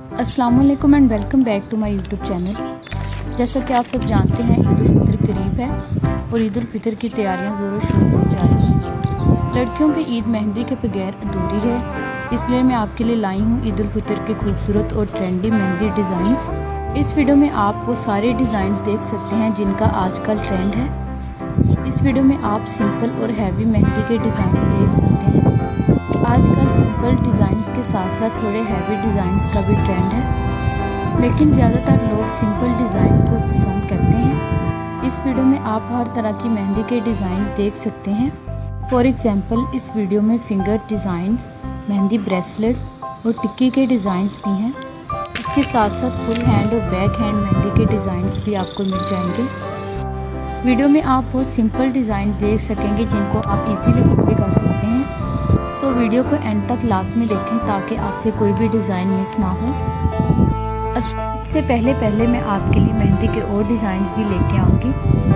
अस्सलाम वालेकुम and welcome back to my YouTube channel. जैसा कि आप सब जानते हैं, ईद उल फितर करीब है और ईद उल फितर की तैयारियां ज़ोरों शोरों से जारी हैं। लड़कियों की ईद मेहंदी के बगैर अधूरी है, इसलिए मैं आपके लिए लाई हूँ ईद उल फितर के खूबसूरत और ट्रेंडी मेहंदी डिज़ाइंस। इस वीडियो में आप वो सारे डिज़ाइंस देख सकते हैं जिनका आजकल ट्रेंड है। इस वीडियो में आप सिंपल और हैवी मेहंदी के डिज़ाइन देख सकते हैं। आजकल सिंपल डिज़ाइंस के साथ साथ थोड़े हैवी डिज़ाइंस का भी ट्रेंड है, लेकिन ज़्यादातर लोग सिंपल डिज़ाइंस को पसंद करते हैं। इस वीडियो में आप हर तरह की मेहंदी के डिज़ाइंस देख सकते हैं। फॉर एग्जांपल, इस वीडियो में फिंगर डिज़ाइंस, मेहंदी ब्रेसलेट और टिक्की के डिज़ाइंस भी हैं। इसके साथ साथ फुल हैंड और बैक हैंड मेहंदी के डिज़ाइंस भी आपको मिल जाएंगे। वीडियो में आप बहुत सिंपल डिज़ाइन देख सकेंगे जिनको आप इजीली कॉपी कर सकते हैं। सो वीडियो को एंड तक लाजमी देखें ताकि आपसे कोई भी डिज़ाइन मिस ना हो। इससे पहले मैं आपके लिए मेहंदी के और डिज़ाइंस भी लेके आऊँगी।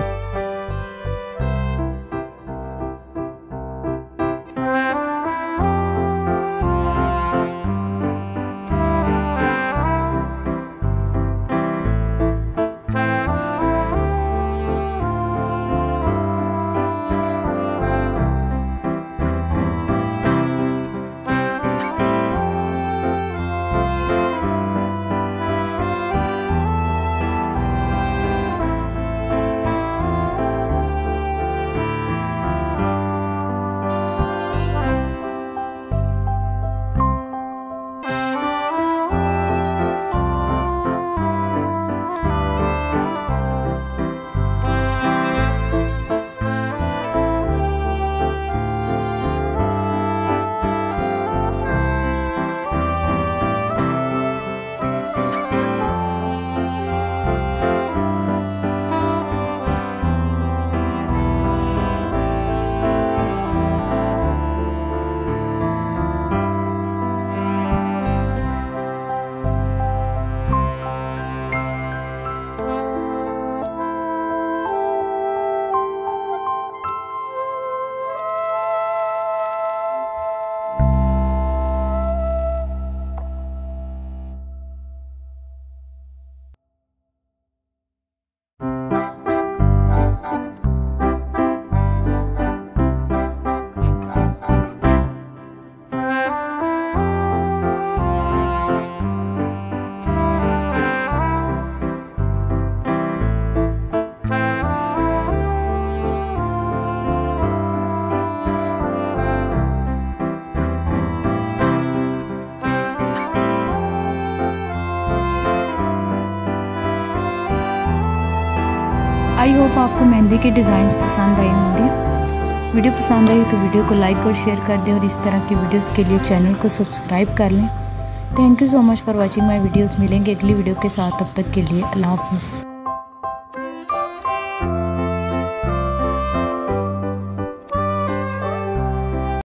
आई होप आपको मेहंदी के डिज़ाइन पसंद आए होंगे। वीडियो पसंद आई तो वीडियो को लाइक और शेयर कर दें और इस तरह की वीडियोस के लिए चैनल को सब्सक्राइब कर लें। Thank you so much for watching my videos. मिलेंगे अगली वीडियो के साथ, तब तक के लिए अल्लाह हाफिज़।